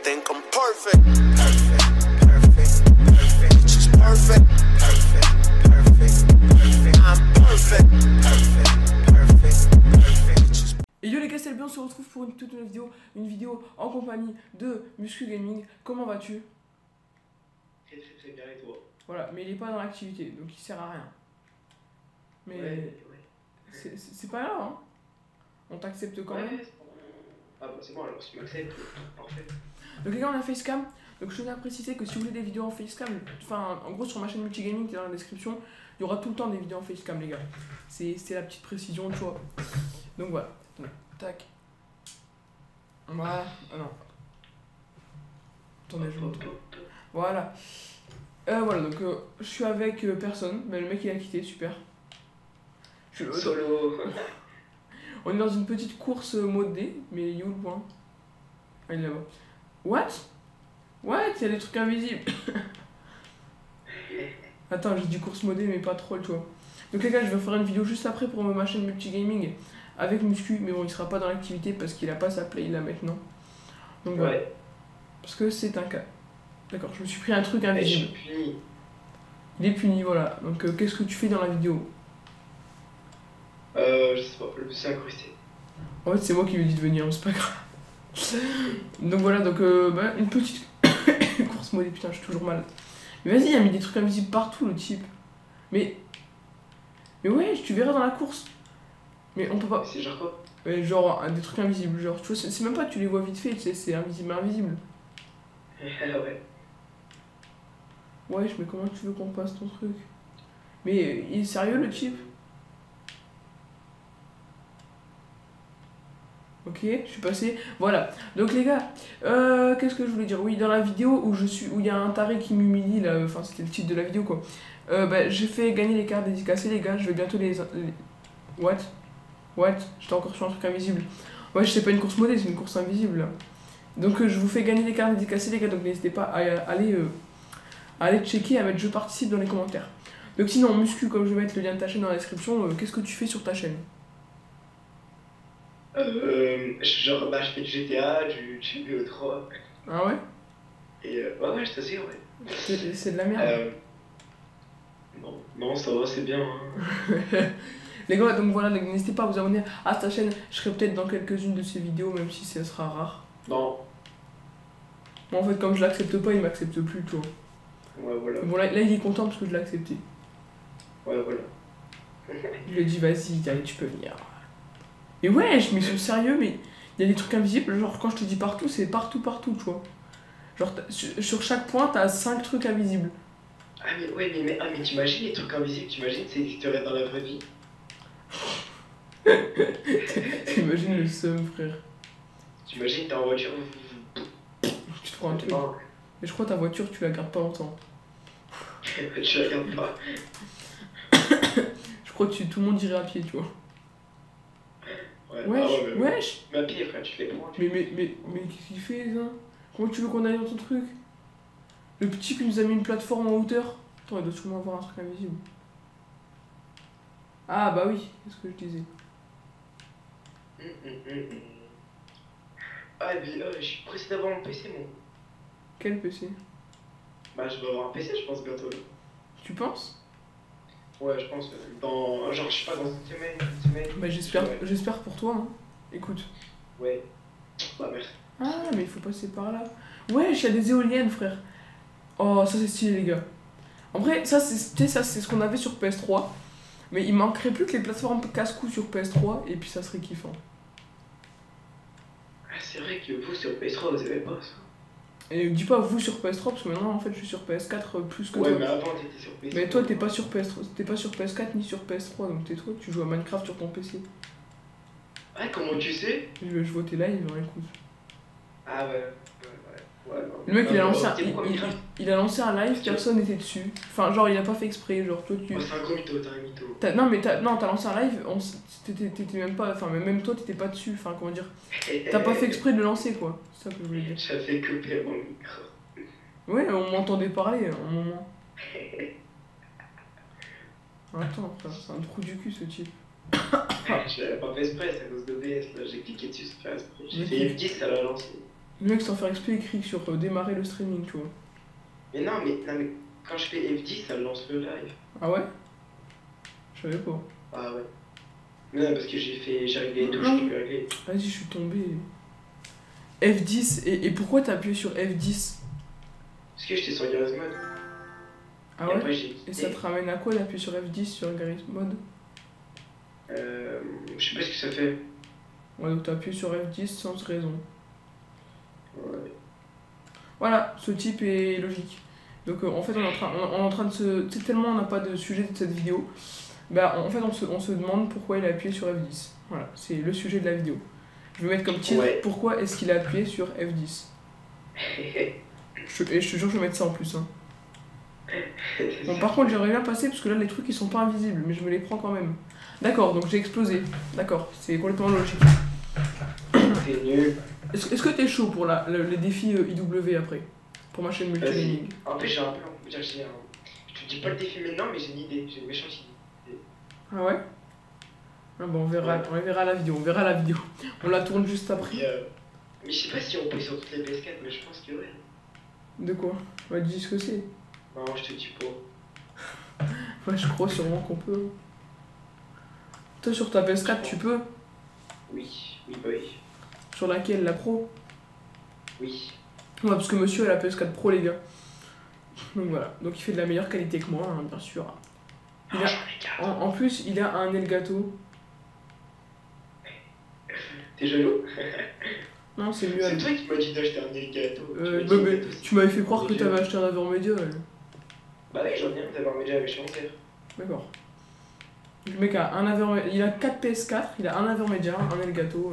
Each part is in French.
think I'm perfect. Perfect, perfect, perfect. She's perfect. Perfect, perfect, perfect. I'm perfect. Perfect, perfect, perfect. Et yo les gars, c'est bien, on se retrouve pour toute une vidéo en compagnie de Muscu Gaming. Comment vas-tu? Très bien, et toi? Voilà, mais il est pas dans l'activité, donc il sert à rien. Mais ouais. c'est pas grave, hein. On t'accepte quand même. Ah bah c'est bon, alors si tu m'acceptes, parfait. Donc les gars, on a facecam. Donc je tenais à préciser que si vous voulez des vidéos en facecam, enfin en gros sur ma chaîne Multigaming qui est dans la description, il y aura tout le temps des vidéos en facecam les gars. C'est la petite précision, tu vois. Donc voilà. Tac. Voilà. Ah non. Attendez, je vous montre. Voilà. Voilà, donc je suis avec personne. Mais le mec il a quitté, super. Solo. On est dans une petite course mode D, mais il est où le point? Ah, il est là-bas. What? Il y a des trucs invisibles. Attends, j'ai dit course modée, mais pas trop, tu vois. Donc les gars, je vais faire une vidéo juste après pour ma chaîne Multigaming avec Muscu, mais bon, il sera pas dans l'activité parce qu'il a pas sa play là maintenant. Donc voilà. Ouais. Parce que c'est un cas. D'accord, je me suis pris un truc invisible. Je suis puni. Il est puni, voilà. Donc qu'est-ce que tu fais dans la vidéo? Je sais pas, le plus incrusté. En fait, c'est moi qui lui ai dit de venir, mais c'est pas grave. Donc voilà, donc une petite course modée, putain, je suis toujours mal. Mais vas-y, il a mis des trucs invisibles partout, le type. Mais ouais, tu verras dans la course. Mais on peut pas. C'est genre quoi? Genre des trucs invisibles, genre, tu vois, c'est même pas, tu les vois vite fait, tu sais, c'est invisible. Ouais. Wesh, mais comment tu veux qu'on passe ton truc? Mais il est sérieux, le type? Ok, je suis passé. Voilà. Donc les gars, qu'est-ce que je voulais dire? Oui, dans la vidéo où il y a un taré qui m'humilie là, enfin c'était le titre de la vidéo quoi. J'ai fait gagner les cartes dédicacées les gars, je vais bientôt les... What? J'étais encore sur un truc invisible. Ouais, c'est pas une course modée, c'est une course invisible là. Donc je vous fais gagner les cartes dédicacées les gars, donc n'hésitez pas à aller checker, à mettre je participe dans les commentaires. Donc sinon, Muscu, comme je vais mettre le lien de ta chaîne dans la description, qu'est-ce que tu fais sur ta chaîne? Genre, je fais du GTA, du BO3. Ah ouais? Et ouais, je t'assure, ouais. C'est de la merde. Non, ça va, c'est bien. Hein. Les gars, donc voilà, n'hésitez pas à vous abonner à ta chaîne. Je serai peut-être dans quelques-unes de ces vidéos, même si ça sera rare. Non. Moi, en fait, comme je l'accepte pas, il m'accepte plus, tu vois. Ouais, voilà. Bon, là, il est content parce que je l'ai accepté. Ouais, voilà. Je lui ai dit, vas-y, allez, tu peux venir. Et ouais, je me suis sérieux, mais il y a des trucs invisibles. Genre, quand je te dis partout, c'est partout, tu vois. Genre, sur chaque point, t'as 5 trucs invisibles. Ah, mais ouais, mais t'imagines les trucs invisibles, t'imagines, ça existerait dans la vraie vie. T'imagines le seum, frère. T'imagines, t'es en voiture. Tu te prends un truc. Mais je crois que ta voiture, tu la gardes pas longtemps. Je la garde pas. Je crois que tout le monde irait à pied, tu vois. Wesh. Mais à pied, frère, tu fais prendre. Mais qu'est-ce qu'il fait, ça? Comment tu veux qu'on aille dans ton truc? Le petit qui nous a mis une plateforme en hauteur. Attends, il doit sûrement avoir un truc invisible. Ah bah oui, c'est ce que je disais. Ah, mais je suis pressé d'avoir mon PC, moi. Quel PC? Bah, je vais avoir un PC, je pense, bientôt. Là. Tu penses? Ouais, je pense. Dans. Genre, je sais pas, dans une semaine. Bah, j'espère pour toi, hein. Écoute. Ouais. Bah, merci. Ah, mais il faut passer par là. Ouais, il y a des éoliennes, frère. Oh, ça c'est stylé, les gars. En vrai, ça c'est ce qu'on avait sur PS3. Mais il manquerait plus que les plateformes casse-cou sur PS3 et puis ça serait kiffant. Ah, c'est vrai que vous sur PS3 vous avez pas ça. Et dis pas vous sur PS3 parce que maintenant en fait je suis sur PS4 plus que toi. Ouais, mais avant t'étais sur PS3. Mais toi t'es pas sur PS4 ni sur PS3 donc toi tu joues à Minecraft sur ton PC. Ah, comment tu sais? Je vois tes lives, hein, écoute. Ah ouais. Le mec il a lancé un live, personne n'était dessus. Enfin genre il a pas fait exprès, genre toi tu... Oh, c'est un gros mytho, t'as un mytho. T'as lancé un live, t'étais même pas... Enfin même toi t'étais pas dessus, enfin comment dire... T'as pas fait exprès de le lancer quoi, c'est ça que je voulais dire. J'avais coupé mon micro. Ouais, on m'entendait parler à un moment. Attends frère, c'est un trou du cul ce type. Je l'avais pas fait exprès, c'est à cause de DS là, j'ai cliqué dessus, c'est fait exprès. J'ai fait F10, ça l'a lancé. Le mec sans faire exprès écrit sur démarrer le streaming, tu vois. Mais non, mais quand je fais F10, ça lance le live. Ah ouais? Je savais pas. Ah ouais. Mais non, parce que j'ai réglé les touches, je peux régler. Vas-y, je suis tombé. F10, et pourquoi t'as appuyé sur F10? Parce que j'étais sur Garry's Mod. Ah Et ouais? après, j'ai Et quitté. ça te ramène à quoi d'appuyer sur F10 sur Garry's Mod? Je sais pas ce que ça fait. Ouais, donc t'as appuyé sur F10 sans raison. Ouais. Voilà, ce type est logique. Donc en fait, on est en train de se... Tu sais, tellement on n'a pas de sujet de cette vidéo, bah en fait on se demande pourquoi il a appuyé sur F10. Voilà, c'est le sujet de la vidéo. Je vais mettre comme titre, Ouais. pourquoi est-ce qu'il a appuyé sur F10. Et je te jure que je vais mettre ça en plus. Hein. Bon, par contre, j'aimerais bien passer parce que là, les trucs ils sont pas invisibles, mais je me les prends quand même. D'accord, donc j'ai explosé. D'accord, c'est complètement logique. T'es nul. Est-ce que t'es chaud pour les défis IW après? Pour ma chaîne Vas-y. multilingue. En fait, j'ai un plan. Je te dis pas le défi maintenant, mais j'ai une idée. J'ai une méchante idée. Ah ouais? Ah bon, on verra la vidéo, on verra la vidéo. On la tourne juste après. Mais je sais pas si on peut sur toutes les PS4, mais je pense que ouais. De quoi? Ouais, dis ce que c'est. Non, je te dis pas. Ouais, je crois sûrement qu'on peut. Toi, sur ta PS4, tu peux? Oui, bah oui. Sur laquelle? La Pro? Oui. Ouais, parce que monsieur a la PS4 Pro, les gars. Donc voilà, donc il fait de la meilleure qualité que moi, hein, bien sûr. Il a... en plus, il a un Elgato. T'es jaloux? Non, c'est mieux. C'est toi qui m'as dit d'acheter un Elgato. Tu m'avais fait croire que t'avais acheté un Avermedia. Ouais. Bah oui, j'en ai un d'Avermedia avec chez mon père. D'accord. Le mec a un Avermedia, il a 4 PS4, il a un Avermedia, un Elgato.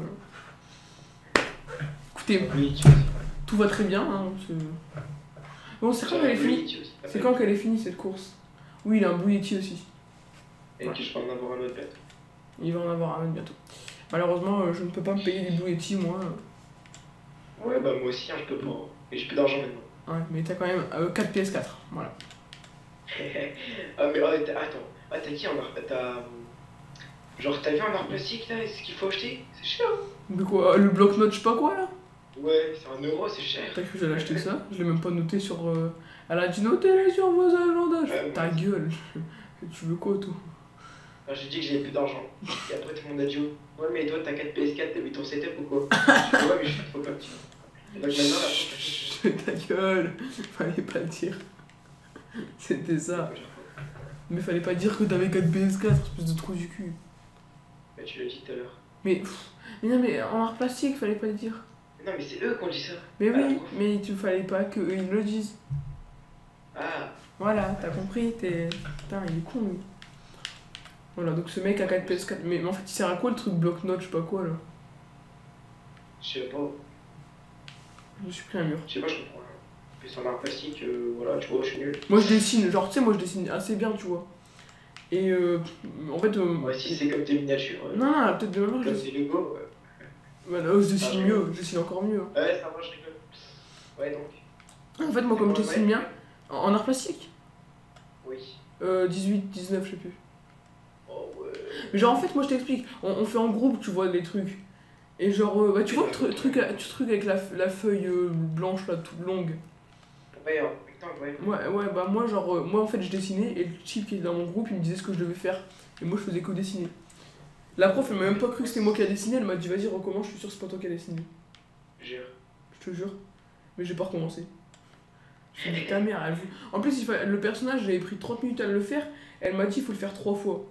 Écoutez, Oui, tout va très bien. Hein, bon, c'est quand qu'elle est finie? C'est quand qu'elle est finie cette course? Oui, il a un Blue Yeti aussi. Et que je vais en avoir un autre bientôt. Il va en avoir un autre bientôt. Malheureusement, je ne peux pas me payer des Blue Yeti, moi. Ouais, bah moi aussi, hein, je peux pas. Et j'ai plus d'argent maintenant. Ouais, mais t'as quand même 4 PS4. Voilà. Ah, mais attends. Ah, t'as qui en art? Genre, t'as vu un art plastique là? Ce qu'il faut acheter? C'est cher. Hein. Mais quoi, le bloc-notes, je sais pas quoi là? Ouais, c'est 1€, c'est cher. T'as cru que j'allais acheter ça? Je l'ai même pas noté sur. Elle a dit notez-les sur vos agendas. Ta gueule. Tu veux quoi, toi? Alors, j'ai dit que j'avais plus d'argent. Et après, tout le monde a dit ouais, mais toi, t'as 4 PS4, t'as vu ton setup ou quoi? Je dis ouais, mais je suis trop comme tu. Donc maintenant, là, ta gueule. Fallait pas le dire. C'était ça. Mais fallait pas dire que t'avais 4 PS4, espèce de trou du cul. Bah, tu l'as dit tout à l'heure. Mais non, mais en art plastique, fallait pas le dire. Non, mais c'est eux qui ont dit ça. Mais Ah, oui, mais tu fallait pas qu'eux ils le disent. Ah, Voilà, t'as compris, putain, il est con lui. Voilà, donc ce mec a 4 PS4. Mais en fait, il sert à quoi le truc bloc-notes, je sais pas quoi là? je sais pas. Je me suis pris un mur. Je sais pas, je comprends. Puis c'est en art plastique, voilà, tu vois, je suis nul. Moi je dessine, genre tu sais, moi je dessine assez bien, tu vois. Et en fait. Ouais, si c'est comme tes miniatures. Non, non, peut-être de même je Comme dessine. tes Lego, ouais. Bah, là, je dessine mieux, je dessine encore mieux. Ouais, ça va, je rigole. Ouais, donc. En fait, moi comme je dessine bien, en art plastique, Oui. 18, 19, je sais plus. Oh, ouais. Mais genre en fait, moi je t'explique, on fait en groupe, tu vois, les trucs. Et genre, bah, tu vois le truc avec la feuille blanche là, toute longue. Ouais, putain, ouais. Ouais, bah moi genre, moi en fait je dessinais et le type qui était dans mon groupe il me disait ce que je devais faire. Et moi je faisais que dessiner. La prof elle m'a même pas cru que c'était moi qui a dessiné, elle m'a dit vas-y recommence, je suis sûr que c'est pas toi qui a dessiné. Jure. Je te jure. Mais j'ai pas recommencé. Je me dis ta mère, elle... En plus le personnage j'avais pris 30 minutes à le faire, elle m'a dit il faut le faire 3 fois.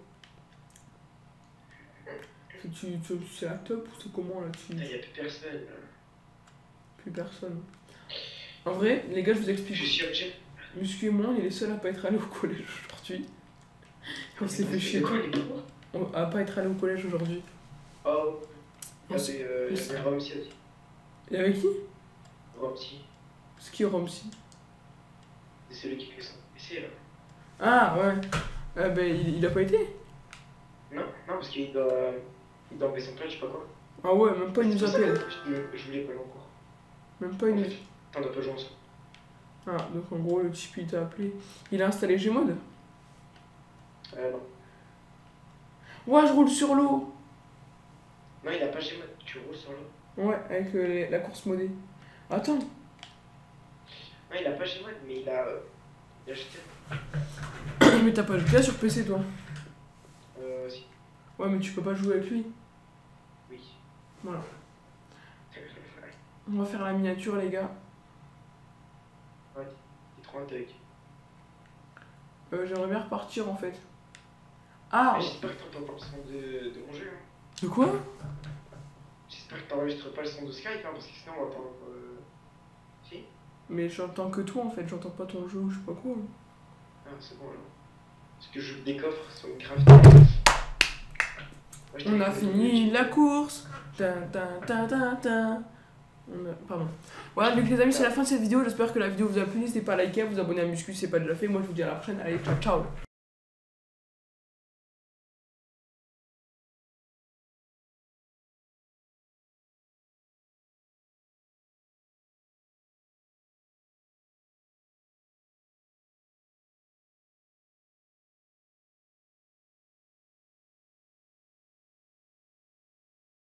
C'est la top ou c'est comment là Putain, y'a plus personne. Là. Plus personne. En vrai, les gars je vous Je explique. suis obligé. Muscu et moi on est les seuls à pas être allés au collège aujourd'hui. On s'est fait chier. Quoi, les pauvres? À pas être allé au collège aujourd'hui. Oh. Il y avait Romsy aussi. Et avec qui? Romsy. C'est qui Romsy? C'est celui qui fait son PC là. Ah ouais. Ah ben il a pas été? Non, parce qu'il doit enlever son plat, je sais pas quoi. Ah ouais, même pas il nous appelle. Je voulais pas encore. Même pas il nous... On a pas joué ensemble. Ah donc en gros le type il t'a appelé. Il a installé Gmod? Non. Ouais je roule sur l'eau. Non, il a pas Gmod. Tu roules sur l'eau. Ouais avec la course modée. Attends. Ouais, il a pas chez moi, mais il a acheté. Mais t'as pas joué sur PC toi? Si. Ouais, mais tu peux pas jouer avec lui. Oui. Voilà. On va faire la miniature, les gars. Ouais, t'es trop intègre. J'aimerais bien repartir en fait. Ah! J'espère que t'entends pas le son de mon jeu. Hein. De quoi? J'espère que t'enregistres pas le son de Skype, hein, parce que sinon on va entendre. Si? Mais j'entends que toi en fait, j'entends pas ton jeu ou je sais pas quoi. Ah, c'est bon alors. Parce que je des coffres sur une craft. Moi, je On a t'avais fait fini une la course. Pardon. Voilà, donc les amis, c'est la fin de cette vidéo. J'espère que la vidéo vous a plu. N'hésitez pas à liker, à vous abonner à Muscu si c'est pas déjà fait. Moi, je vous dis à la prochaine. Allez, ciao, ciao.